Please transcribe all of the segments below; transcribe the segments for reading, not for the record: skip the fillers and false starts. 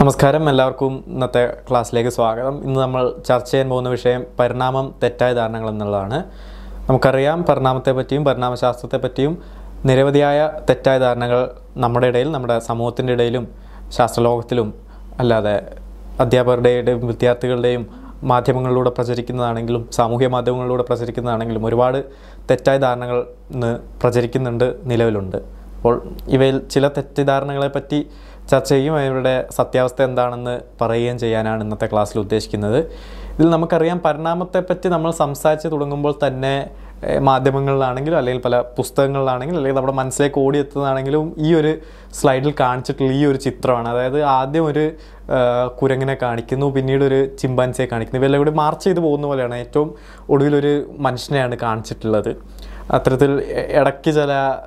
നമസ്കാരം എല്ലാവർക്കും ഇന്നത്തെ ക്ലാസ്സിലേക്ക് സ്വാഗതം. ഇന്ന് നമ്മൾ ചർച്ച ചെയ്യാൻ പോകുന്ന വിഷയം പരിണാമം തെറ്റായ ധാരണകൾ എന്നുള്ളതാണ്. നമുക്കറിയാം പരിണാമത്തെ പറ്റിയും പരിണാമശാസ്ത്രത്തെ പറ്റിയും നിരവധിയായ തെറ്റായ ധാരണകൾ നമ്മുടെ ഇടയിൽ, നമ്മുടെ സമൂഹത്തിൻ്റെ ഇടയിലും ശാസ്ത്രലോകത്തിലും അല്ലാതെ അധ്യാപകരുടെയും വിദ്യാർത്ഥികളുടെയും മാധ്യമങ്ങളിലൂടെ പ്രചരിക്കുന്നതാണെങ്കിലും സാമൂഹ്യ മാധ്യമങ്ങളിലൂടെ പ്രചരിക്കുന്നതാണെങ്കിലും ഒരുപാട് തെറ്റായ ധാരണകൾ ഇന്ന് പ്രചരിക്കുന്നുണ്ട്, നിലവിലുണ്ട്. അപ്പോൾ ഇവയിൽ ചില തെറ്റിദ്ധാരണകളെ പറ്റി ചർച്ച ചെയ്യും, അവരുടെ സത്യാവസ്ഥ എന്താണെന്ന് പറയുകയും ചെയ്യാനാണ് ഇന്നത്തെ ക്ലാസ്സിൽ ഉദ്ദേശിക്കുന്നത്. ഇതിൽ നമുക്കറിയാം പരിണാമത്തെപ്പറ്റി നമ്മൾ സംസാരിച്ച് തുടങ്ങുമ്പോൾ തന്നെ മാധ്യമങ്ങളിലാണെങ്കിലും അല്ലെങ്കിൽ പല പുസ്തകങ്ങളിലാണെങ്കിലും അല്ലെങ്കിൽ നമ്മുടെ മനസ്സിലേക്ക് ഓടിയെത്തുന്നതാണെങ്കിലും ഈ ഒരു സ്ലൈഡിൽ കാണിച്ചിട്ടുള്ള ഈ ഒരു ചിത്രമാണ്. അതായത് ആദ്യം ഒരു കുരങ്ങിനെ കാണിക്കുന്നു, പിന്നീട് ഒരു ചിമ്പാൻസിയെ കാണിക്കുന്നു. ഇവയെല്ലാം കൂടി മാർച്ച് ചെയ്ത് പോകുന്ന പോലെയാണ്. ഏറ്റവും ഒടുവിലൊരു മനുഷ്യനെയാണ് കാണിച്ചിട്ടുള്ളത്. അത്തരത്തിൽ ഇടയ്ക്ക് ചില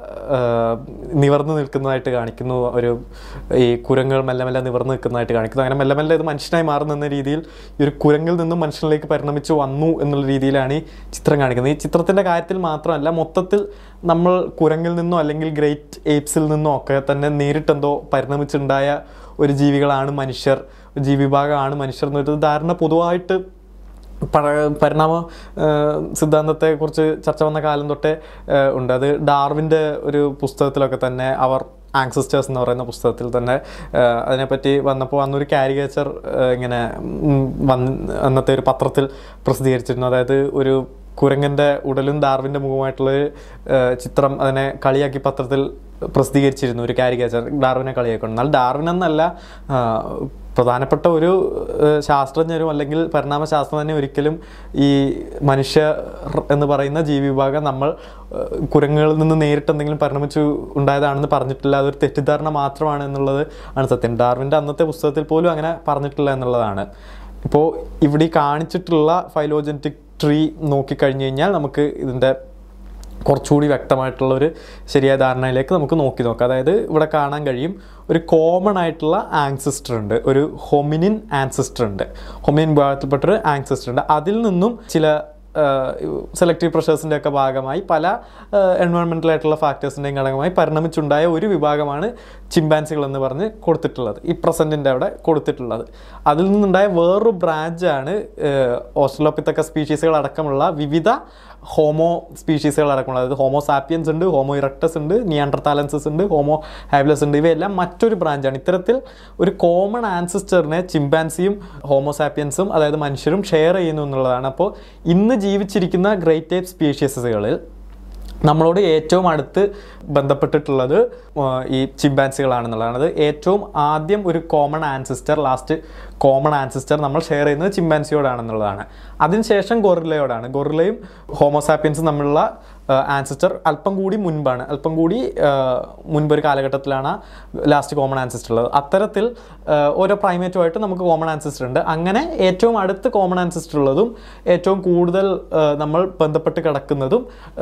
നിവർന്ന് നിൽക്കുന്നതായിട്ട് കാണിക്കുന്നു, ഒരു ഈ കുരങ്ങൾ മെല്ലെ മെല്ലെ നിവർന്ന് നിൽക്കുന്നതായിട്ട് കാണിക്കുന്നു. അങ്ങനെ മെല്ലെ മെല്ലെ ഇത് മനുഷ്യനായി മാറുന്ന രീതിയിൽ ഈ ഒരു കുരങ്ങിൽ നിന്നും മനുഷ്യനിലേക്ക് പരിണമിച്ച് വന്നു എന്നുള്ള രീതിയിലാണ് ഈ ചിത്രം കാണിക്കുന്നത്. ഈ ചിത്രത്തിൻ്റെ കാര്യത്തിൽ മാത്രമല്ല, മൊത്തത്തിൽ നമ്മൾ കുരങ്ങിൽ നിന്നോ അല്ലെങ്കിൽ ഗ്രേറ്റ് ഏപ്സിൽ നിന്നോ ഒക്കെ തന്നെ നേരിട്ടെന്തോ പരിണമിച്ചുണ്ടായ ഒരു ജീവികളാണ് മനുഷ്യർ, ജീവിവിഭാഗമാണ് മനുഷ്യർ എന്നൊരു ധാരണ പൊതുവായിട്ട് പരിണാമ സിദ്ധാന്തത്തെക്കുറിച്ച് ചർച്ച വന്ന കാലം തൊട്ടേ ഉണ്ട്. അത് ഡാർവിൻ്റെ ഒരു പുസ്തകത്തിലൊക്കെ തന്നെ, അവർ ആൻസസ്റ്റേഴ്സ് എന്ന് പറയുന്ന പുസ്തകത്തിൽ തന്നെ അതിനെപ്പറ്റി വന്നപ്പോൾ അന്നൊരു കാരിക്കേച്ചർ ഇങ്ങനെ അന്നത്തെ ഒരു പത്രത്തിൽ പ്രസിദ്ധീകരിച്ചിരുന്നു. അതായത് ഒരു കുരങ്ങൻ്റെ ഉടലും ഡാർവിൻ്റെ മുഖമായിട്ടുള്ളൊരു ചിത്രം അതിനെ കളിയാക്കി പത്രത്തിൽ പ്രസിദ്ധീകരിച്ചിരുന്നു, ഒരു കാരിക്കേച്ചർ ഡാർവിനെ കളിയാക്കണം. എന്നാൽ ഡാർവിൻ എന്നല്ല, പ്രധാനപ്പെട്ട ഒരു ശാസ്ത്രജ്ഞരും അല്ലെങ്കിൽ പരിണാമശാസ്ത്രം തന്നെ ഒരിക്കലും ഈ മനുഷ്യ എന്ന് പറയുന്ന ജീവിവിഭാഗം നമ്മൾ കുരങ്ങുകളിൽ നിന്ന് നേരിട്ട് എന്തെങ്കിലും പരിണമിച്ചു ഉണ്ടായതാണെന്ന് പറഞ്ഞിട്ടില്ല. അതൊരു തെറ്റിദ്ധാരണ മാത്രമാണ് എന്നുള്ളത് ആണ് സത്യം. ഡാർവിൻ്റെ അന്നത്തെ പുസ്തകത്തിൽ പോലും അങ്ങനെ പറഞ്ഞിട്ടില്ല എന്നുള്ളതാണ്. ഇപ്പോൾ ഇവിടെ കാണിച്ചിട്ടുള്ള ഫൈലോജനറ്റിക് ട്രീ നോക്കിക്കഴിഞ്ഞ് കഴിഞ്ഞാൽ നമുക്ക് ഇതിൻ്റെ കുറച്ചുകൂടി വ്യക്തമായിട്ടുള്ളൊരു ശരിയായ ധാരണയിലേക്ക് നമുക്ക് നോക്കാം. അതായത് ഇവിടെ കാണാൻ കഴിയും, ഒരു കോമൺ ആയിട്ടുള്ള ആൻസിസ്റ്റർ ഉണ്ട്, ഒരു ഹൊമിനിൻ ആൻസിസ്റ്റർ ഉണ്ട്, ഹൊമിനിൻ വിഭാഗത്തിൽപ്പെട്ടൊരു ആൻസിസ്റ്റർ ഉണ്ട്. അതിൽ നിന്നും ചില സെലക്റ്റീവ് പ്രഷേഴ്സിൻ്റെ ഒക്കെ ഭാഗമായി പല എൻവയോൺമെൻറ്റലായിട്ടുള്ള ഫാക്ടേഴ്സിൻ്റെയും ഘടകമായി പരിണമിച്ചുണ്ടായ ഒരു വിഭാഗമാണ് ചിമ്പാൻസികൾ എന്ന് പറഞ്ഞ് കൊടുത്തിട്ടുള്ളത്, ഈ പ്രസൻറ്റിൻ്റെ അവിടെ കൊടുത്തിട്ടുള്ളത്. അതിൽ നിന്നുണ്ടായ വേറൊരു ബ്രാഞ്ചാണ് ഓസ്ട്രലോപിത്തക്കസ് സ്പീഷീസുകൾ അടക്കമുള്ള വിവിധ ഹോമോ സ്പീഷീസുകൾ അടക്കമുള്ള, അതായത് ഹോമോ സാപ്പിയൻസ് ഉണ്ട്, ഹോമോ ഇറക്ടസ് ഉണ്ട്, നിയാൻഡർതാലൻസസ് ഉണ്ട്, ഹോമോ ഹാബിലസ് ഉണ്ട്. ഇവയെല്ലാം മറ്റൊരു ബ്രാഞ്ചാണ്. ഇത്തരത്തിൽ ഒരു കോമൺ ആൻസിസ്റ്ററിനെ ചിമ്പാൻസിയും ഹോമോ സാപ്പിയൻസും അതായത് മനുഷ്യരും ഷെയർ ചെയ്യുന്നു എന്നുള്ളതാണ്. അപ്പോൾ ഇന്ന് ജീവിച്ചിരിക്കുന്ന ഗ്രേറ്റ് ടൈപ്പ് സ്പീഷീസുകളിൽ നമ്മളോട് ഏറ്റവും അടുത്ത് ബന്ധപ്പെട്ടിട്ടുള്ളത് ഈ ചിമ്പാൻസികളാണെന്നുള്ളതാണ്. അത് ഏറ്റവും ആദ്യം ഒരു common ancestor, last common ancestor നമ്മൾ ഷെയർ ചെയ്യുന്നത് ചിമ്പാൻസിയോടാണെന്നുള്ളതാണ്. അതിനുശേഷം ഗൊറില്ലയോടാണ്. ഗൊറില്ലയും ഹോമോസാപ്പിയൻസും തമ്മിലുള്ള ആൻസിസ്റ്റർ അല്പം കൂടി മുൻപാണ്, അല്പം കൂടി മുൻപൊരു കാലഘട്ടത്തിലാണ് ലാസ്റ്റ് കോമൺ ആൻസിസ്റ്റർ ഉള്ളത്. അത്തരത്തിൽ ഓരോ പ്രൈമേറ്റുമായിട്ട് നമുക്ക് കോമൺ ആൻസിസ്റ്റർ ഉണ്ട്. അങ്ങനെ ഏറ്റവും അടുത്ത് കോമൺ ആൻസിസ്റ്റർ ഉള്ളതും ഏറ്റവും കൂടുതൽ നമ്മൾ ബന്ധപ്പെട്ട് കിടക്കുന്നതും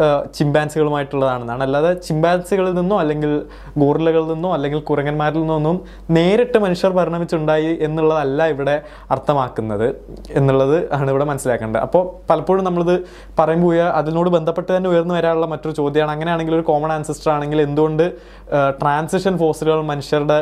ചിമ്പാൻസികളുമായിട്ടുള്ളതാണെന്നാണ്. അല്ലാതെ ചിമ്പാൻസികളിൽ നിന്നോ അല്ലെങ്കിൽ ഗോറില്ലകളിൽ നിന്നോ അല്ലെങ്കിൽ കുരങ്ങന്മാരിൽ നിന്നൊന്നും നേരിട്ട് മനുഷ്യർ പരിണമിച്ചുണ്ടായി എന്നുള്ളതല്ല ഇവിടെ അർത്ഥമാക്കുന്നത് എന്നുള്ളത് ആണ് ഇവിടെ മനസ്സിലാക്കേണ്ടത്. അപ്പോൾ പലപ്പോഴും നമ്മളിത് പറയുമ്പോൾ അതിനോട് ബന്ധപ്പെട്ട് തന്നെ ഉയർന്നു വരാനുള്ള മറ്റൊരു ചോദ്യമാണ്, അങ്ങനെയാണെങ്കിൽ ഒരു കോമൺ ആൻസിസ്റ്റർ ആണെങ്കിൽ എന്തുകൊണ്ട് ട്രാൻസിഷൻ ഫോഴ്സുകൾ മനുഷ്യരുടെ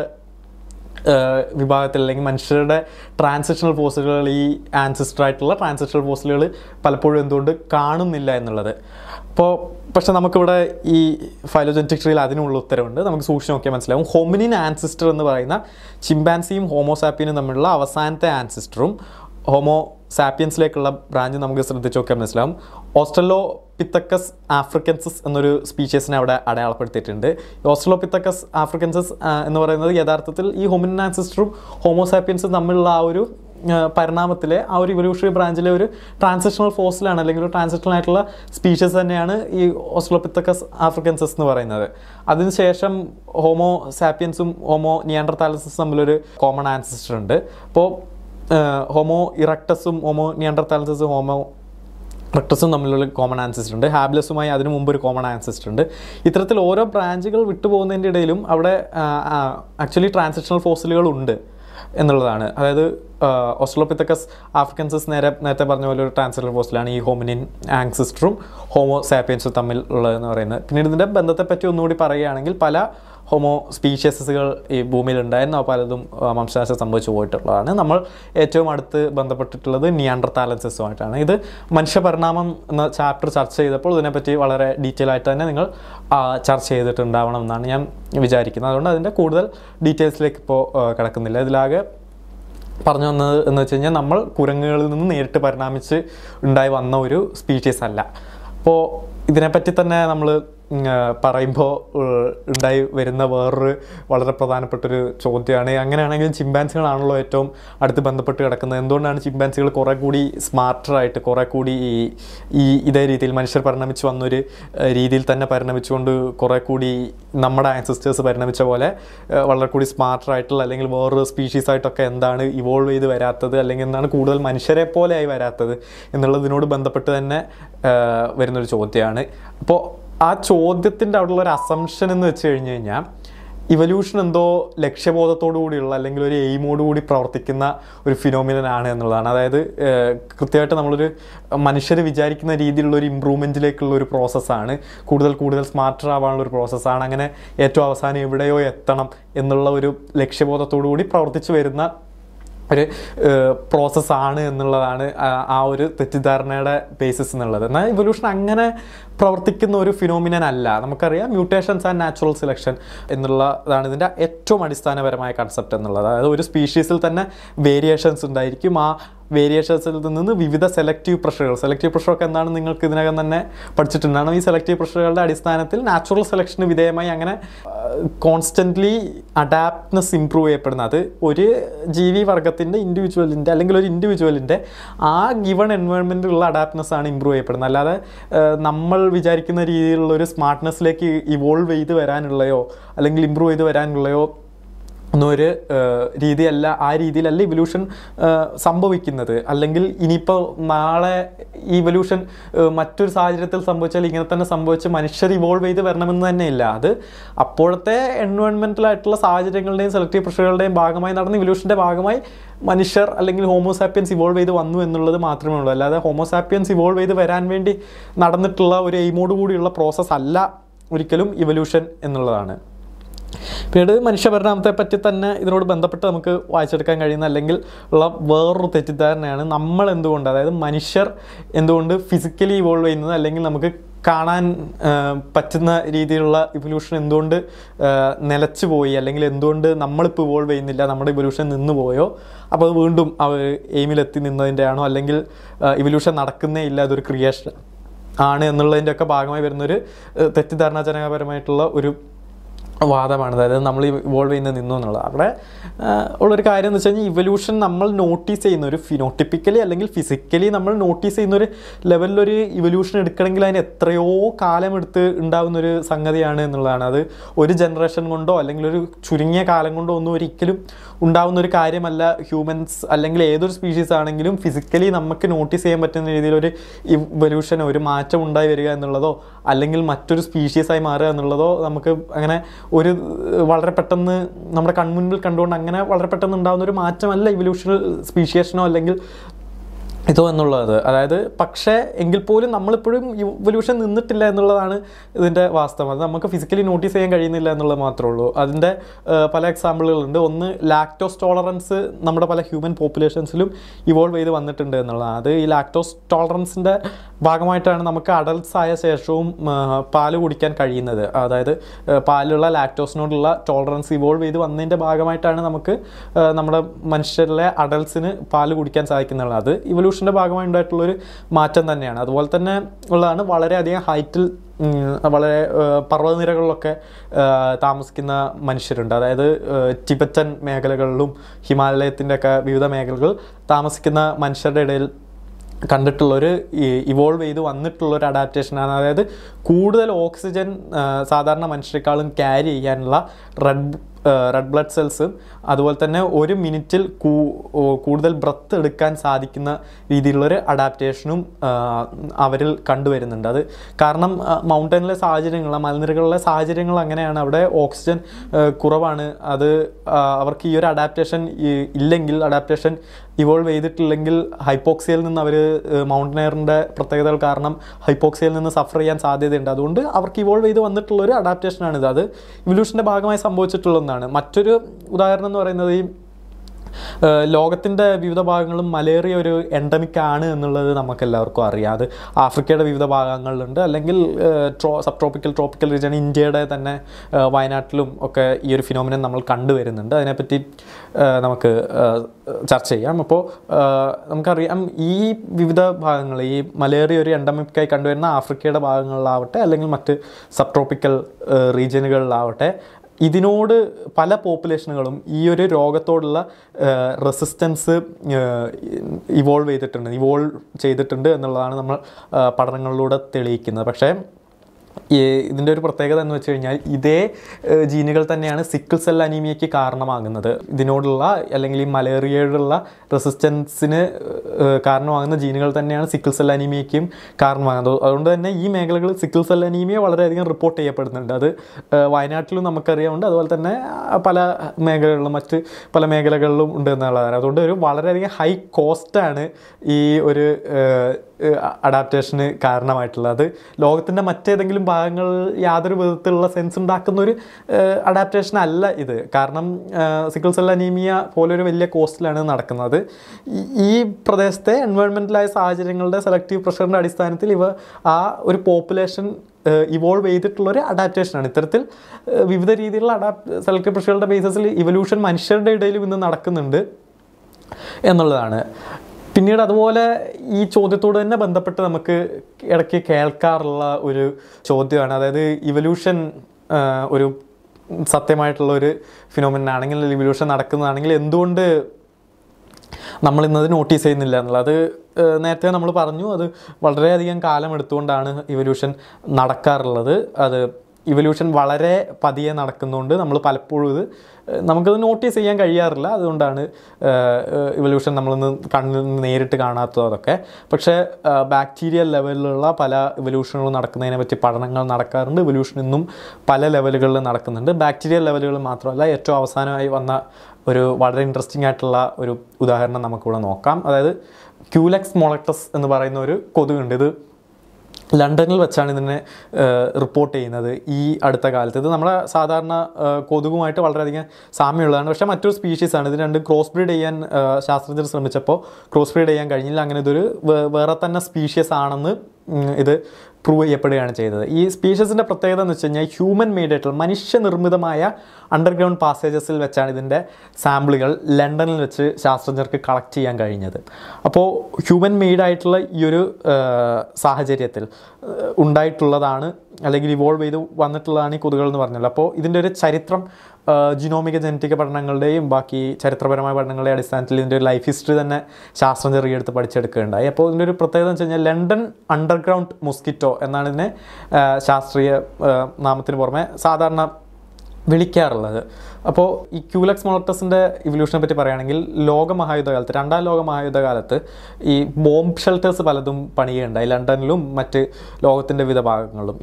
വിഭാഗത്തിൽ അല്ലെങ്കിൽ മനുഷ്യരുടെ ട്രാൻസിഷണൽ ഫോഴ്സുകൾ, ഈ ആൻസിസ്റ്ററായിട്ടുള്ള ട്രാൻസിഷണൽ ഫോഴ്സുകൾ പലപ്പോഴും എന്തുകൊണ്ട് കാണുന്നില്ല എന്നുള്ളത്. പക്ഷെ നമുക്കിവിടെ ഈ ഫൈലോജനറ്റിക് ട്രീയിൽ അതിനുള്ള ഉത്തരവുണ്ട്. നമുക്ക് സൂക്ഷിച്ച് നോക്കിയാൽ മനസ്സിലാവും. ഹോമിനിൻ ആൻസിസ്റ്റർ എന്ന് പറയുന്ന ചിമ്പാൻസിയും ഹോമോസാപ്പിയനും തമ്മിലുള്ള അവസാനത്തെ ആൻസിസ്റ്ററും ഹോമോ സാപ്പിയൻസിലേക്കുള്ള ബ്രാഞ്ച് നമുക്ക് ശ്രദ്ധിച്ച് നോക്കിയാൽ മനസ്സിലാവും. ഓസ്ട്രലോപിത്തക്കസ് ആഫ്രിക്കൻസസ് എന്നൊരു സ്പീഷീസിനെ അവിടെ അടയാളപ്പെടുത്തിയിട്ടുണ്ട്. ഓസ്ട്രലോപിത്തക്കസ് ആഫ്രിക്കൻസസ് എന്ന് പറയുന്നത് യഥാർത്ഥത്തിൽ ഈ ഹോമിനിൻ ആൻസിസ്റ്ററും ഹോമോസാപ്പിയൻസും തമ്മിലുള്ള ആ ഒരു പരിണാമത്തിലെ ആ ഒരു ഇവല്യൂഷണറി ബ്രാഞ്ചിലെ ഒരു ട്രാൻസിഷണൽ ഫോഴ്സിലാണ്, അല്ലെങ്കിൽ ഒരു ട്രാൻസിഷണൽ ആയിട്ടുള്ള സ്പീഷീസ് തന്നെയാണ് ഈ ഓസ്ട്രലോപിത്തക്കസ് ആഫ്രിക്കൻസസ് എന്ന് പറയുന്നത്. അതിനുശേഷം ഹോമോ സാപ്പിയൻസും ഹോമോ നിയാൻഡർതാലൻസസും തമ്മിലൊരു കോമൺ ആൻസിസ്റ്റർ ഉണ്ട്. അപ്പോൾ ഹോമോ ഇറക്ടസും ഹോമോ നിയാൻഡർതാലൻസസും ഹോമോ റക്ടസും തമ്മിലുള്ള കോമൺ ആൻസിസ്റ്റർ ഉണ്ട്. ഹാബിലസുമായി അതിനു മുമ്പ് ഒരു കോമൺ ആൻസിസ്റ്റർ ഉണ്ട്. ഇത്തരത്തിൽ ഓരോ ബ്രാഞ്ചുകൾ വിട്ടുപോകുന്നതിൻ്റെ ഇടയിലും അവിടെ ആക്ച്വലി ട്രാൻസിഷണൽ ഫോസിലുകൾ ഉണ്ട് എന്നുള്ളതാണ്. അതായത് ഓസ്ട്രലോപിത്തക്കസ് ആഫ്രിക്കൻസസ് നേരത്തെ പറഞ്ഞ പോലെ ഒരു ട്രാൻസിഷണൽ ഫോസിലാണ് ഈ ഹോമിനിൻ ആൻസിസ്റ്ററും ഹോമോ സാപ്പിയൻസും തമ്മിൽ ഉള്ളതെന്ന് പറയുന്നത്. പിന്നീട് ഇതിൻ്റെ ബന്ധത്തെപ്പറ്റി ഒന്നുകൂടി പറയുകയാണെങ്കിൽ പല ഹോമോ സ്പീഷ്യസുകൾ ഈ ഭൂമിയിൽ ഉണ്ടായിരുന്നു. പലതും വംശനാശം സംഭവിച്ചു പോയിട്ടുള്ളതാണ്. നമ്മൾ ഏറ്റവും അടുത്ത് ബന്ധപ്പെട്ടിട്ടുള്ളത് നിയാണ്ടർതാലൻസിസുമായിട്ടാണ്. ഇത് മനുഷ്യപരിണാമം എന്ന ചാപ്റ്റർ ചർച്ച ചെയ്തപ്പോൾ ഇതിനെപ്പറ്റി വളരെ ഡീറ്റെയിൽ ആയിട്ട് തന്നെ നിങ്ങൾ ചർച്ച ചെയ്തിട്ടുണ്ടാവണം എന്നാണ് ഞാൻ വിചാരിക്കുന്നത്. അതുകൊണ്ട് അതിൻ്റെ കൂടുതൽ ഡീറ്റെയിൽസിലേക്ക് ഇപ്പോൾ കിടക്കുന്നില്ല. ഇതിലാകെ പറഞ്ഞു വന്നത് എന്ന് വെച്ച് കഴിഞ്ഞാൽ നമ്മൾ കുരങ്ങുകളിൽ നിന്ന് നേരിട്ട് പരിണാമിച്ച് ഉണ്ടായി വന്ന ഒരു സ്പീഷീസ് അല്ല. അപ്പോൾ ഇതിനെപ്പറ്റി തന്നെ നമ്മൾ പറയുമ്പോൾ ഉണ്ടായി വരുന്ന വേറൊരു വളരെ പ്രധാനപ്പെട്ടൊരു ചോദ്യമാണ്, അങ്ങനെയാണെങ്കിൽ ചിമ്പാൻസികളാണല്ലോ ഏറ്റവും അടുത്ത് ബന്ധപ്പെട്ട് കിടക്കുന്നത്, എന്തുകൊണ്ടാണ് ചിമ്പാൻസികൾ കുറേ കൂടി സ്മാർട്ടറായിട്ട് കുറേ കൂടി ഇതേ രീതിയിൽ മനുഷ്യർ പരിണമിച്ച് വന്നൊരു രീതിയിൽ തന്നെ പരിണമിച്ചുകൊണ്ട് കുറേ കൂടി നമ്മുടെ ആൻസിസ്റ്റേഴ്സ് പരിണമിച്ച പോലെ വളരെ കൂടി സ്മാർട്ടറായിട്ടുള്ള അല്ലെങ്കിൽ വേറൊരു സ്പീഷീസായിട്ടൊക്കെ എന്താണ് ഇവോൾവ് ചെയ്ത് വരാത്തത്, അല്ലെങ്കിൽ എന്താണ് കൂടുതൽ മനുഷ്യരെ പോലെ ആയി വരാത്തത് എന്നുള്ളതിനോട് ബന്ധപ്പെട്ട് തന്നെ വരുന്നൊരു ചോദ്യമാണ്. അപ്പോൾ ആ ചോദ്യത്തിൻ്റെ അവിടെയുള്ള ഒരു അസംഷൻ എന്ന് വെച്ച് കഴിഞ്ഞ് കഴിഞ്ഞാൽ ഇവല്യൂഷൻ എന്തോ ലക്ഷ്യബോധത്തോടു കൂടിയുള്ള അല്ലെങ്കിൽ ഒരു എയിമോടുകൂടി പ്രവർത്തിക്കുന്ന ഒരു ഫിനോമിനനാണ് എന്നുള്ളതാണ്. അതായത് കൃത്യമായിട്ട് നമ്മളൊരു മനുഷ്യർ വിചാരിക്കുന്ന രീതിയിലുള്ള ഒരു ഇമ്പ്രൂവ്മെൻറ്റിലേക്കുള്ള ഒരു പ്രോസസ്സാണ്, കൂടുതൽ സ്മാർട്ടർ ആവാനുള്ള ഒരു പ്രോസസ്സാണ്. അങ്ങനെ ഏറ്റവും അവസാനം എവിടെയോ എത്തണം എന്നുള്ള ഒരു ലക്ഷ്യബോധത്തോടു കൂടി പ്രവർത്തിച്ചു വരുന്ന ഒരു പ്രോസസ്സാണ് എന്നുള്ളതാണ് ആ ഒരു തെറ്റിദ്ധാരണയുടെ ബേസിസ് എന്നുള്ളത്. എന്നാൽ ഇവല്യൂഷൻ അങ്ങനെ പ്രവർത്തിക്കുന്ന ഒരു ഫിനോമിനൻ അല്ല. നമുക്കറിയാം മ്യൂട്ടേഷൻസ് ആൻഡ് നാച്ചുറൽ സെലക്ഷൻ എന്നുള്ളതാണ് ഇതിൻ്റെ ഏറ്റവും അടിസ്ഥാനപരമായ കൺസെപ്റ്റ് എന്നുള്ളത്. അതായത് ഒരു സ്പീഷീസിൽ തന്നെ വേരിയേഷൻസ് ഉണ്ടായിരിക്കും. ആ വേരിയേഷൻസിൽ നിന്ന് വിവിധ സെലക്റ്റീവ് പ്രഷറൊക്കെ എന്താണെന്ന് നിങ്ങൾക്ക് ഇതിനകം തന്നെ പഠിച്ചിട്ടുണ്ടാണ്. ഈ സെലക്റ്റീവ് പ്രഷറുകളുടെ അടിസ്ഥാനത്തിൽ നാച്ചുറൽ സെലക്ഷന് വിധേയമായി അങ്ങനെ കോൺസ്റ്റൻ്റ്ലി അഡാപ്റ്റ്നെസ് ഇമ്പ്രൂവ് ചെയ്യപ്പെടുന്നത്. അത് ഒരു ജീവി വർഗത്തിൻ്റെ ഇൻഡിവിജ്വലിൻ്റെ അല്ലെങ്കിൽ ഒരു ഇൻഡിവിജ്വലിൻ്റെ ആ ഗിവൺ എൻവയോൺമെൻറ്റിലുള്ള അഡാപ്റ്റ്നെസ് ആണ് ഇമ്പ്രൂവ് ചെയ്യപ്പെടുന്നത്. അല്ലാതെ നമ്മൾ വിചാരിക്കുന്ന രീതിയിലുള്ള ഒരു സ്മാർട്ട്നെസ്സിലേക്ക് ഇവോൾവ് ചെയ്ത് വരാനുള്ളയോ അല്ലെങ്കിൽ ഇമ്പ്രൂവ് ചെയ്ത് വരാനുള്ളയോ ഒന്നൊരു രീതിയല്ല, ആ രീതിയിലല്ല ഇവല്യൂഷൻ സംഭവിക്കുന്നത്. അല്ലെങ്കിൽ ഇനിയിപ്പോൾ നാളെ ഈ ഇവല്യൂഷൻ മറ്റൊരു സാഹചര്യത്തിൽ സംഭവിച്ചാൽ ഇങ്ങനെ തന്നെ സംഭവിച്ച് മനുഷ്യർ ഇവോൾവ് ചെയ്ത് വരണമെന്ന് തന്നെയില്ല. അത് അപ്പോഴത്തെ എൻവയോൺമെൻറ്റലായിട്ടുള്ള സാഹചര്യങ്ങളുടെയും സെലക്റ്റീവ് പ്രഷറുകളുടെയും ഭാഗമായി നടന്ന ഇവല്യൂഷൻ്റെ ഭാഗമായി മനുഷ്യർ അല്ലെങ്കിൽ ഹോമോസാപ്പിയൻസ് ഇവോൾവ് ചെയ്ത് വന്നു എന്നുള്ളത് മാത്രമേ ഉള്ളൂ. അല്ലാതെ ഹോമോസാപ്പിയൻസ് ഇവോൾവ് ചെയ്ത് വരാൻ വേണ്ടി നടന്നിട്ടുള്ള ഒരു എയിമോട് കൂടിയുള്ള പ്രോസസ്സ് അല്ല ഒരിക്കലും ഇവല്യൂഷൻ എന്നുള്ളതാണ്. പിന്നീട് മനുഷ്യപരിണാമത്തെ പറ്റി തന്നെ ഇതിനോട് ബന്ധപ്പെട്ട് നമുക്ക് വായിച്ചെടുക്കാൻ കഴിയുന്ന അല്ലെങ്കിൽ ഉള്ള വേറൊരു തെറ്റിദ്ധാരണയാണ് നമ്മൾ എന്തുകൊണ്ട്, അതായത് മനുഷ്യർ എന്തുകൊണ്ട് ഫിസിക്കലി ഇവോൾവ് ചെയ്യുന്നത് അല്ലെങ്കിൽ നമുക്ക് കാണാൻ പറ്റുന്ന രീതിയിലുള്ള ഇവല്യൂഷൻ എന്തുകൊണ്ട് നിലച്ചു പോയി, അല്ലെങ്കിൽ എന്തുകൊണ്ട് നമ്മളിപ്പോൾ ഇവോൾവ് ചെയ്യുന്നില്ല, നമ്മുടെ ഇവല്യൂഷൻ നിന്ന് പോയോ, അപ്പോൾ അത് വീണ്ടും എയിമിലെത്തി നിന്നതിൻ്റെ ആണോ, അല്ലെങ്കിൽ ഇവല്യൂഷൻ നടക്കുന്നേ ഇല്ല അതൊരു ക്രിയേഷൻ ആണ് എന്നുള്ളതിൻ്റെയൊക്കെ ഭാഗമായി വരുന്നൊരു തെറ്റിദ്ധാരണാജനകപരമായിട്ടുള്ള ഒരു വാദമാണ്. അതായത് നമ്മൾ ഇവോൾവ് ചെയ്യുന്നത് നിന്നു എന്നുള്ളത്. അവിടെ ഉള്ളൊരു കാര്യം എന്ന് വെച്ച് കഴിഞ്ഞാൽ ഇവല്യൂഷൻ നമ്മൾ നോട്ടീസ് ചെയ്യുന്ന ഒരു ഫിനോട്ടിപ്പിക്കലി അല്ലെങ്കിൽ ഫിസിക്കലി നമ്മൾ നോട്ടീസ് ചെയ്യുന്ന ഒരു ലെവലിലൊരു ഇവല്യൂഷൻ എടുക്കണമെങ്കിൽ അതിന് എത്രയോ കാലം എടുത്ത് ഉണ്ടാകുന്നൊരു സംഗതിയാണ് എന്നുള്ളതാണ്. അത് ഒരു ജനറേഷൻ കൊണ്ടോ അല്ലെങ്കിൽ ഒരു ചുരുങ്ങിയ കാലം കൊണ്ടോ ഒന്നും ഒരിക്കലും ഉണ്ടാകുന്ന ഒരു കാര്യമല്ല. ഹ്യൂമൻസ് അല്ലെങ്കിൽ ഏതൊരു സ്പീഷീസ് ആണെങ്കിലും ഫിസിക്കലി നമുക്ക് നോട്ടീസ് ചെയ്യാൻ പറ്റുന്ന രീതിയിലൊരു ഇവല്യൂഷനോ ഒരു മാറ്റം ഉണ്ടായി വരിക എന്നുള്ളതോ അല്ലെങ്കിൽ മറ്റൊരു സ്പീഷീസായി മാറുക എന്നുള്ളതോ നമുക്ക് അങ്ങനെ ഒരു വളരെ പെട്ടെന്ന് നമ്മുടെ കൺമുൻപിൽ കണ്ടുകൊണ്ട് അങ്ങനെ വളരെ പെട്ടെന്ന് ഉണ്ടാകുന്ന ഒരു മാറ്റമല്ല ഇവല്യൂഷണൽ സ്പീഷിയേഷനോ അല്ലെങ്കിൽ ഇതോ എന്നുള്ളത്. അതായത് പക്ഷേ എങ്കിൽ പോലും നമ്മളിപ്പോഴും ഇവല്യൂഷൻ നിന്നിട്ടില്ല എന്നുള്ളതാണ് ഇതിൻ്റെ വാസ്തവം. അത് നമുക്ക് ഫിസിക്കലി നോട്ടീസ് ചെയ്യാൻ കഴിയുന്നില്ല എന്നുള്ളത് മാത്രമേ ഉള്ളൂ. അതിൻ്റെ പല എക്സാമ്പിളുകളുണ്ട്. ഒന്ന്, ലാക്ടോസ് ടോളറൻസ് നമ്മുടെ പല ഹ്യൂമൻ പോപ്പുലേഷൻസിലും ഇവോൾവ് ചെയ്ത് വന്നിട്ടുണ്ട് എന്നുള്ളതാണ്. അത് ഈ ലാക്ടോസ് ടോളറൻസിൻ്റെ ഭാഗമായിട്ടാണ് നമുക്ക് അഡൾട്ട്സ് ആയ ശേഷവും പാല് കുടിക്കാൻ കഴിയുന്നത്. അതായത് പാലിലുള്ള ലാക്ടോസിനോടുള്ള ടോളറൻസ് ഇവോൾവ് ചെയ്ത് വന്നതിൻ്റെ ഭാഗമായിട്ടാണ് നമുക്ക് നമ്മുടെ മനുഷ്യരിലെ അഡൾട്ട്സിന് പാല് കുടിക്കാൻ സാധിക്കുന്നുള്ളത്. അത് ഇവല്യൂഷൻ്റെ ഭാഗമായി ഉണ്ടായിട്ടുള്ളൊരു മാറ്റം തന്നെയാണ്. അതുപോലെ തന്നെ ഉള്ളതാണ് വളരെയധികം ഹൈറ്റിൽ വളരെ പർവ്വതനിരകളിലൊക്കെ താമസിക്കുന്ന മനുഷ്യരുണ്ട്. അതായത് ടിബറ്റൻ മേഖലകളിലും ഹിമാലയത്തിൻ്റെ ഒക്കെ വിവിധ മേഖലകൾ താമസിക്കുന്ന മനുഷ്യരുടെ ഇടയിൽ കണ്ടിട്ടുള്ളൊരു ഇവോൾവ് ചെയ്ത് വന്നിട്ടുള്ളൊരു അഡാപ്റ്റേഷനാണ്. അതായത് കൂടുതൽ ഓക്സിജൻ സാധാരണ മനുഷ്യരെക്കാളും ക്യാരി ചെയ്യാനുള്ള റെഡ് ബ്ലഡ് സെൽസ് അതുപോലെ തന്നെ 1 മിനിറ്റിൽ കൂടുതൽ ബ്രത്ത് എടുക്കാൻ സാധിക്കുന്ന രീതിയിലുള്ളൊരു അഡാപ്റ്റേഷനും അവരിൽ കണ്ടുവരുന്നുണ്ട്. അത് കാരണം മൗണ്ടനിലെ സാഹചര്യങ്ങൾ, മലനിരകളിലെ സാഹചര്യങ്ങൾ അങ്ങനെയാണ്. അവിടെ ഓക്സിജൻ കുറവാണ്. അത് അവർക്ക് ഈ ഒരു അഡാപ്റ്റേഷൻ ഇല്ലെങ്കിൽ, അഡാപ്റ്റേഷൻ ഇവോൾവ് ചെയ്തിട്ടില്ലെങ്കിൽ ഹൈപ്പോക്സിയയിൽ നിന്ന് അവർ മൗണ്ടനെയറിൻ്റെ പ്രത്യേകതകൾ കാരണം ഹൈപ്പോക്സിയയിൽ നിന്ന് സഫർ ചെയ്യാൻ സാധ്യതയുണ്ട്. അതുകൊണ്ട് അവർക്ക് ഇവോൾവ് ചെയ്ത് വന്നിട്ടുള്ളൊരു അഡാപ്റ്റേഷനാണിത്. അത് ഇവല്യൂഷൻ്റെ ഭാഗമായി സംഭവിച്ചിട്ടുള്ളതാണ്. മറ്റൊരു ഉദാഹരണം എന്ന് പറയുന്നത് ഈ ലോകത്തിൻ്റെ വിവിധ ഭാഗങ്ങളും മലേറിയ ഒരു എൻഡമിക് ആണ് എന്നുള്ളത് നമുക്കെല്ലാവർക്കും അറിയാം. അത് ആഫ്രിക്കയുടെ വിവിധ ഭാഗങ്ങളിലുണ്ട്, അല്ലെങ്കിൽ സബ് ട്രോപ്പിക്കൽ റീജിയൻ, ഇന്ത്യയുടെ തന്നെ വയനാട്ടിലും ഒക്കെ ഈ ഒരു ഫിനോമിനൻ നമ്മൾ കണ്ടുവരുന്നുണ്ട്. അതിനെപ്പറ്റി നമുക്ക് ചർച്ച ചെയ്യാം. അപ്പോൾ നമുക്കറിയാം ഈ വിവിധ ഭാഗങ്ങൾ, ഈ മലേറിയ ഒരു എൻഡമിക്കായി കണ്ടുവരുന്ന ആഫ്രിക്കയുടെ ഭാഗങ്ങളിലാവട്ടെ അല്ലെങ്കിൽ മറ്റ് സബ് ട്രോപ്പിക്കൽ റീജിയനുകളിലാവട്ടെ, ഇതിനോട് പല പോപ്പുലേഷനുകളും ഈ ഒരു രോഗത്തോടുള്ള റെസിസ്റ്റൻസ് ഇവോൾവ് ചെയ്തിട്ടുണ്ട് എന്നുള്ളതാണ് നമ്മൾ പഠനങ്ങളിലൂടെ തെളിയിക്കുന്നത്. പക്ഷേ ഇതിൻ്റെ ഒരു പ്രത്യേകത എന്ന് വെച്ച് കഴിഞ്ഞാൽ ഇതേ ജീനുകൾ തന്നെയാണ് സിക്കിൾ സെൽ അനീമിയയ്ക്ക് കാരണമാകുന്നത്. ഇതിനോടുള്ള അല്ലെങ്കിൽ ഈ മലേറിയയോടുള്ള റെസിസ്റ്റൻസിന് കാരണമാകുന്ന ജീനുകൾ തന്നെയാണ് സിക്കിൾ സെൽ അനീമിയയ്ക്കും കാരണമാകുന്നത്. അതുകൊണ്ട് തന്നെ ഈ മേഖലകളിൽ സിക്കിൾ സെൽ അനീമിയ വളരെയധികം റിപ്പോർട്ട് ചെയ്യപ്പെടുന്നുണ്ട്. അത് വയനാട്ടിലും നമുക്കറിയാമുണ്ട്, അതുപോലെ തന്നെ പല മേഖലകളിലും മറ്റ് പല മേഖലകളിലും ഉണ്ട് എന്നുള്ളതാണ്. അതുകൊണ്ട് ഒരു വളരെയധികം ഹൈ കോസ്റ്റാണ് ഈ ഒരു അഡാപ്റ്റേഷന് കാരണമായിട്ടുള്ളത്. അത് ലോകത്തിൻ്റെ മറ്റേതെങ്കിലും ഭാഗങ്ങൾ യാതൊരു വിധത്തിലുള്ള സെൻസ് ഉണ്ടാക്കുന്ന ഒരു അഡാപ്റ്റേഷൻ അല്ല ഇത്. കാരണം സിക്കിൾ സെൽ അനീമിയ പോലൊരു വലിയ കോസ്റ്റിലാണ് നടക്കുന്നത്. ഈ പ്രദേശത്തെ എൻവയോൺമെൻറ്റലായ സാഹചര്യങ്ങളുടെ സെലക്റ്റീവ് പ്രഷറിൻ്റെ അടിസ്ഥാനത്തിൽ ആ ഒരു പോപ്പുലേഷൻ ഇവോൾവ് ചെയ്തിട്ടുള്ളൊരു അഡാപ്റ്റേഷനാണ്. ഇത്തരത്തിൽ വിവിധ രീതിയിലുള്ള സെലക്റ്റീവ് പ്രഷറുകളുടെ ബേസിസിൽ ഇവല്യൂഷൻ മനുഷ്യരുടെ ഇടയിലും ഇന്ന് നടക്കുന്നുണ്ട് എന്നുള്ളതാണ്. പിന്നീട് അതുപോലെ ഈ ചോദ്യത്തോട് തന്നെ ബന്ധപ്പെട്ട് നമുക്ക് ഇടയ്ക്ക് കേൾക്കാറുള്ള ഒരു ചോദ്യമാണ്, അതായത് ഇവല്യൂഷൻ ഒരു സത്യമായിട്ടുള്ള ഒരു ഫിനോമിനൻ ആണെങ്കിൽ, ഇവല്യൂഷൻ നടക്കുന്നതാണെങ്കിൽ എന്തുകൊണ്ട് നമ്മളിന്നത് നോട്ടീസ് ചെയ്യുന്നില്ല എന്നുള്ളത്. അത് നേരത്തെ നമ്മൾ പറഞ്ഞു, അത് വളരെയധികം കാലം എടുത്തുകൊണ്ടാണ് ഇവല്യൂഷൻ നടക്കാറുള്ളത്. അത് ഇവല്യൂഷൻ വളരെ പതിയെ നടക്കുന്നതുകൊണ്ട് നമ്മൾ പലപ്പോഴും നമുക്കത് നോട്ടീസ് ചെയ്യാൻ കഴിയാറില്ല. അതുകൊണ്ടാണ് ഇവല്യൂഷൻ നമ്മളിന്ന് കണ്ണിൽ നിന്ന് നേരിട്ട് കാണാത്തത് അതൊക്കെ. പക്ഷേ ബാക്ടീരിയൽ ലെവലിലുള്ള പല ഇവല്യൂഷനുകളും നടക്കുന്നതിനെ പറ്റി പഠനങ്ങൾ നടക്കാറുണ്ട്. ഇവല്യൂഷൻ ഇന്നും പല ലെവലുകളിൽ നടക്കുന്നുണ്ട്. ബാക്ടീരിയൽ ലെവലുകളിൽ മാത്രമല്ല, ഏറ്റവും അവസാനമായി വന്ന ഒരു വളരെ ഇൻട്രസ്റ്റിംഗ് ആയിട്ടുള്ള ഒരു ഉദാഹരണം നമുക്കിവിടെ നോക്കാം. അതായത് ക്യൂലെക്സ് മൊളക്ടസ് എന്ന് പറയുന്ന ഒരു കൊതുകുണ്ട്. ഇത് ലണ്ടനിൽ വെച്ചാണ് ഇതിനെ റിപ്പോർട്ട് ചെയ്യുന്നത് ഈ അടുത്ത കാലത്ത്. ഇത് നമ്മുടെ സാധാരണ കൊതുകുമായിട്ട് വളരെയധികം സാമ്യമുള്ളതാണ്. പക്ഷേ മറ്റൊരു സ്പീഷീസാണ്. ഇത് രണ്ട് ക്രോസ് ബ്രീഡ് ചെയ്യാൻ ശാസ്ത്രജ്ഞർ ശ്രമിച്ചപ്പോൾ ക്രോസ് ബ്രീഡ് ചെയ്യാൻ കഴിഞ്ഞില്ല. അങ്ങനെ ഇതൊരു വേറെ തന്നെ സ്പീഷ്യസ് ആണെന്ന് ഇത് പ്രൂവ് ചെയ്യപ്പെടുകയാണ് ചെയ്തത്. ഈ സ്പീഷ്യസിൻ്റെ പ്രത്യേകത എന്ന് വെച്ച് കഴിഞ്ഞാൽ ഹ്യൂമൻ മെയ്ഡ് ആയിട്ടുള്ള മനുഷ്യനിർമ്മിതമായ അണ്ടർഗ്രൗണ്ട് പാസേജസിൽ വെച്ചാണ് ഇതിൻ്റെ സാമ്പിളുകൾ ലണ്ടനിൽ വെച്ച് ശാസ്ത്രജ്ഞർക്ക് കളക്ട് ചെയ്യാൻ കഴിഞ്ഞത്. അപ്പോൾ ഹ്യൂമൻ മെയ്ഡ് ആയിട്ടുള്ള ഈ ഒരു സാഹചര്യത്തിൽ ഉണ്ടായിട്ടുള്ളതാണ്, അല്ലെങ്കിൽ ഇവോൾവ് ചെയ്ത് വന്നിട്ടുള്ളതാണ് ഈ കൊതുകുകൾ എന്ന് പറഞ്ഞല്ലോ. അപ്പോൾ ഇതിൻ്റെ ഒരു ചരിത്രം ജിനോമിക ജനറ്റിക് പഠനങ്ങളുടെയും ബാക്കി ചരിത്രപരമായ പഠനങ്ങളുടെയും അടിസ്ഥാനത്തിൽ ഇതിൻ്റെ ഒരു ലൈഫ് ഹിസ്റ്ററി തന്നെ ശാസ്ത്രജ്ഞർ എടുത്ത് പഠിച്ചെടുക്കുകയുണ്ടായി. അപ്പോൾ ഇതിൻ്റെ ഒരു പ്രത്യേകത എന്ന് വെച്ച് കഴിഞ്ഞാൽ ലണ്ടൻ അണ്ടർഗ്രൗണ്ട് മൊസ്കിറ്റോ എന്നാണ് ഇതിനെ ശാസ്ത്രീയ നാമത്തിന് പുറമെ സാധാരണ വിളിക്കാറുള്ളത്. അപ്പോൾ ഈ ക്യൂലെക്സ് മൊളക്ടസിൻ്റെ ഇവല്യൂഷനെ പറ്റി പറയുകയാണെങ്കിൽ ലോകമഹായുദ്ധകാലത്ത്, രണ്ടാം ലോകമഹായുദ്ധകാലത്ത് ഈ ബോംബ് ഷെൽട്ടേഴ്സ് പലതും പണിയുകയുണ്ടായി ലണ്ടനിലും മറ്റ് ലോകത്തിൻ്റെ വിവിധ ഭാഗങ്ങളിലും.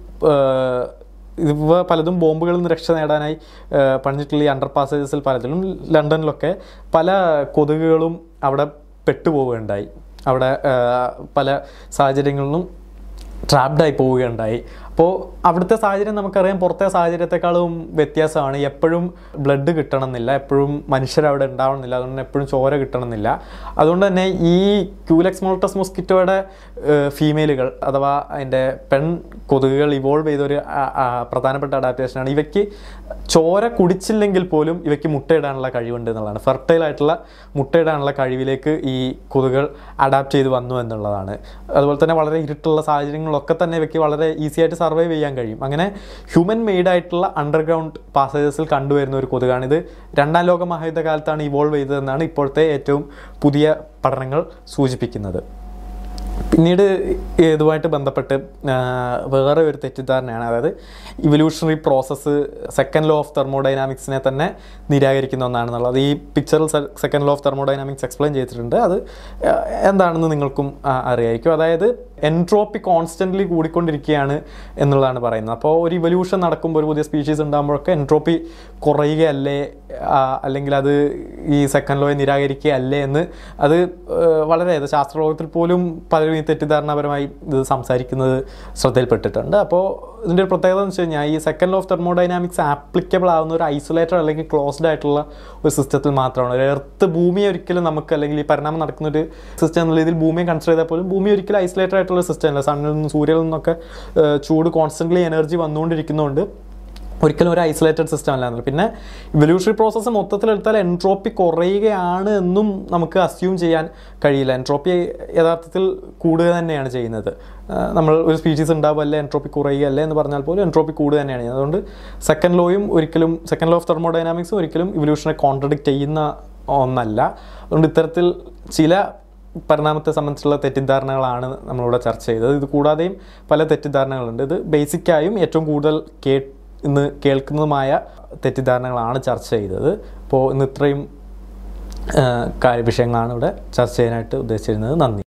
ഇവ പലതും ബോംബുകളിൽ നിന്ന് രക്ഷ നേടാനായി പണിഞ്ഞിട്ടുള്ള ഈ അണ്ടർ പാസേജസിൽ പലതിലും ലണ്ടനിലൊക്കെ പല കൊതുകുകളും അവിടെ പെട്ടുപോവുകയുണ്ടായി. അവിടെ പല സാഹചര്യങ്ങളിലും ട്രാപ്ഡായി പോവുകയുണ്ടായി. അപ്പോൾ അവിടുത്തെ സാഹചര്യം നമുക്കറിയാം പുറത്തെ സാഹചര്യത്തെക്കാളും വ്യത്യാസമാണ്. എപ്പോഴും ബ്ലഡ് കിട്ടണമെന്നില്ല, എപ്പോഴും മനുഷ്യരവിടെ ഉണ്ടാവണമെന്നില്ല, അതുകൊണ്ട് എപ്പോഴും ചോര കിട്ടണമെന്നില്ല. അതുകൊണ്ട് തന്നെ ഈ ക്യൂലെക്സ് മൊളക്ടസ് മൊസ്കിറ്റോയുടെ ഫീമെയിലുകൾ അഥവാ അതിൻ്റെ പെൺ കൊതുകുകൾ ഇവോൾവ് ചെയ്തൊരു പ്രധാനപ്പെട്ട അഡാപ്റ്റേഷനാണ്. ഇവയ്ക്ക് ചോര കുടിച്ചില്ലെങ്കിൽ പോലും ഇവയ്ക്ക് മുട്ടയിടാനുള്ള കഴിവുണ്ട് എന്നുള്ളതാണ്. ഫെർട്ടൈലായിട്ടുള്ള മുട്ടയിടാനുള്ള കഴിവിലേക്ക് ഈ കൊതുകുകൾ അഡാപ്റ്റ് ചെയ്ത് വന്നു എന്നുള്ളതാണ്. അതുപോലെ തന്നെ വളരെ ഇരുട്ടുള്ള സാഹചര്യങ്ങളിലൊക്കെ തന്നെ ഇവയ്ക്ക് വളരെ ഈസി ആയിട്ട് സർവൈവ് ചെയ്യാൻ കഴിയും. അങ്ങനെ ഹ്യൂമൻ മെയ്ഡ് ആയിട്ടുള്ള അണ്ടർഗ്രൗണ്ട് പാസേജസിൽ കണ്ടുവരുന്ന ഒരു കൊതുകാണിത്. രണ്ടാം ലോക മഹായുദ്ധകാലത്താണ് ഇവോൾവ് ചെയ്തതെന്നാണ് ഇപ്പോഴത്തെ ഏറ്റവും പുതിയ പഠനങ്ങൾ സൂചിപ്പിക്കുന്നത്. പിന്നീട് ഇതുമായിട്ട് ബന്ധപ്പെട്ട് വേറെ ഒരു തെറ്റിദ്ധാരണയാണ്, അതായത് evolutionary process second law of തെർമോഡൈനാമിക്സിനെ തന്നെ നിരാകരിക്കുന്ന ഒന്നാണെന്നുള്ളത്. ഈ പിക്ചറിൽ second law of thermodynamics explain ചെയ്തിട്ടുണ്ട്. അത് എന്താണെന്ന് നിങ്ങൾക്കും അറിയായിരിക്കും. അതായത് എൻട്രോപ്പി കോൺസ്റ്റൻ്റ്ലി കൂടിക്കൊണ്ടിരിക്കുകയാണ് എന്നുള്ളതാണ് പറയുന്നത്. അപ്പോൾ ഒരു ഇവല്യൂഷൻ നടക്കുമ്പോൾ, ഒരു പുതിയ സ്പീഷീസ് ഉണ്ടാകുമ്പോഴൊക്കെ എൻട്രോപ്പി കുറയുകയല്ലേ, അല്ലെങ്കിൽ അത് ഈ സെക്കൻഡ് ലോയെ നിരാകരിക്കുകയല്ലേ എന്ന് അത് വളരെ ശാസ്ത്രലോകത്തിൽ പോലും പലരും ഈ തെറ്റിദ്ധാരണപരമായി ഇത് സംസാരിക്കുന്നത് ശ്രദ്ധയിൽപ്പെട്ടിട്ടുണ്ട്. അപ്പോൾ ഇതിൻ്റെ ഒരു പ്രത്യേകത എന്ന് വെച്ച് കഴിഞ്ഞാൽ ഈ second law of thermodynamics applicable ആവുന്ന ഒരു ഐസൊലേറ്റഡ് അല്ലെങ്കിൽ ക്ലോസ്ഡ് ആയിട്ടുള്ള ഒരു സിസ്റ്റത്തിൽ മാത്രമാണ്. ഒരു എർത്ത് ഭൂമിയെ ഒരിക്കലും നമുക്ക്, അല്ലെങ്കിൽ ഈ പരിണാമം നടക്കുന്ന ഒരു സിസ്റ്റം എന്നുള്ള രീതിയിൽ ഭൂമിയെ കൺസിഡർ ചെയ്താൽ പോലും ഭൂമി ഒരിക്കലും ഐസൊലേറ്റഡ് ആയിട്ടുള്ള സിസ്റ്റം അല്ല. സണ്ണിൽ നിന്നും സൂര്യനിൽ നിന്നൊക്കെ ചൂട് കോൺസ്റ്റൻ്റ്ലി എനർജി വന്നുകൊണ്ടിരിക്കുന്നതുകൊണ്ട് ഒരിക്കലും ഒരു ഐസൊലേറ്റഡ് സിസ്റ്റം അല്ലാന്നുള്ളത്. പിന്നെ ഇവല്യൂഷണറി പ്രോസസ്സ് മൊത്തത്തിലെടുത്താൽ എൻട്രോപ്പി കുറയുകയാണ് എന്നും നമുക്ക് അസ്യൂം ചെയ്യാൻ കഴിയില്ല. എൻട്രോപ്പി യഥാർത്ഥത്തിൽ കൂടുക തന്നെയാണ് ചെയ്യുന്നത്. നമ്മൾ ഒരു സ്പീഷീസ് ഉണ്ടാവുമല്ലേ എൻട്രോപ്പി കുറയുകയല്ലേ എന്ന് പറഞ്ഞാൽ പോലും എൻട്രോപ്പി കൂടുക തന്നെയാണ് ചെയ്യുന്നത്. അതുകൊണ്ട് സെക്കൻഡ് ലോ ഓഫ് തെർമോഡൈനാമിക്സും ഒരിക്കലും ഇവല്യൂഷനെ കോൺട്രഡിക്റ്റ് ചെയ്യുന്ന ഒന്നല്ല. അതുകൊണ്ട് ഇത്തരത്തിൽ ചില പരിണാമത്തെ സംബന്ധിച്ചുള്ള തെറ്റിദ്ധാരണകളാണ് നമ്മളിവിടെ ചർച്ച ചെയ്തത്. ഇത് കൂടാതെയും പല തെറ്റിദ്ധാരണകളുണ്ട്. ഇത് ബേസിക്കായും ഏറ്റവും കൂടുതൽ ഇന്ന് കേൾക്കുന്നതുമായ തെറ്റിദ്ധാരണകളാണ് ചർച്ച ചെയ്തത്. അപ്പോൾ ഇന്ന് ഇത്രയും വിഷയങ്ങളാണ് ഇവിടെ ചർച്ച ചെയ്യാനായിട്ട് ഉദ്ദേശിച്ചിരുന്നത്. നന്ദി.